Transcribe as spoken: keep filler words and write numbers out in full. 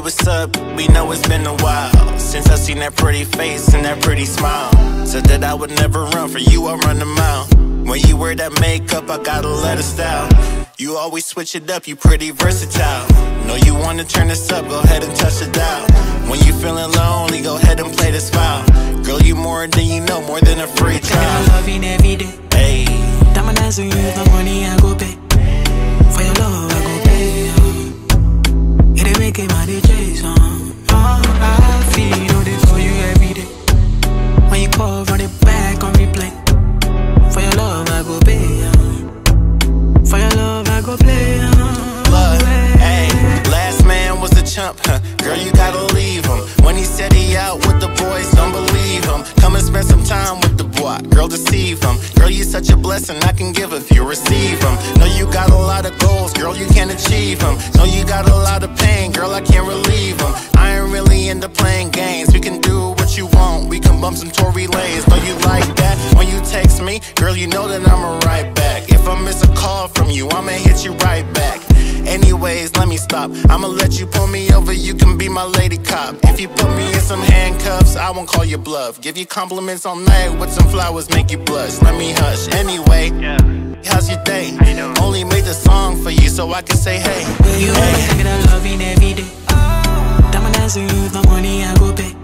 what's up? We know it's been a while since I seen that pretty face and that pretty smile. Said that I would never run for you, I'll run a mile. When you wear that makeup, I gotta let it style. You always switch it up, you pretty versatile. Know you wanna turn this up, go ahead and touch the dial. When you feeling lonely, go ahead and play this file. Girl, you more than you know, more than a free trial. I love you every day. Hey, Diamond dance with you, the money I go pay. For your love, I go pay. Uh. It ain't making money chase, uh. Oh, I feel it for you every day. When you call, run it back on replay. For your love, I go pay. Uh. For your love, I go play. Uh. Look, hey, last man was a chump, huh? Girl, you gotta leave him. When he said he out with the boys, don't believe him. Come and spend some time with the boy, girl, deceive him. Girl, you such a blessing I can give if you receive them. Know you got a lot of goals, girl, you can't achieve them. Know you got a lot of pain, girl, I can't relieve them. I ain't really into playing games, we can do what you want. We can bump some Tory Lanes, know you like that. When you text me, girl, you know that I'ma write back. If I miss a call from you, I'ma hit you right back. Anyways, let me stop. I'ma let you pull me over, you can be my lady cop. If you put me in some handcuffs, I won't call you bluff. Give you compliments all night with some flowers, make you blush. Let me hush. Anyway, yeah. How's your day? Only made the song for you so I can say hey. You hey. always thinking I love you every day. Diamond dance with you, the money I go pay.